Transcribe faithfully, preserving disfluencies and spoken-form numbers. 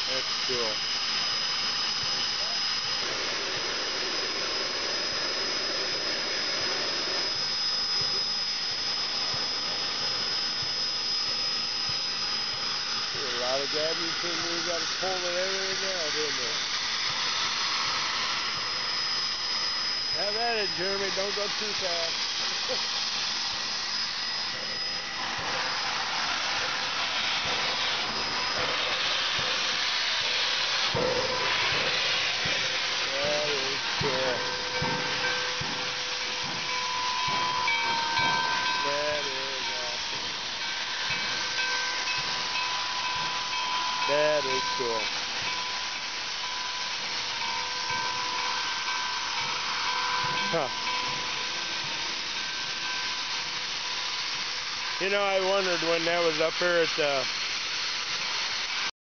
That's cool. There's a lot of gabbing thing there. You got to pull it everything out, isn't it? Have at it, Jeremy. Don't go too fast. That is cool. That is awesome. That is cool. Huh. You know, I wondered when that was up here at the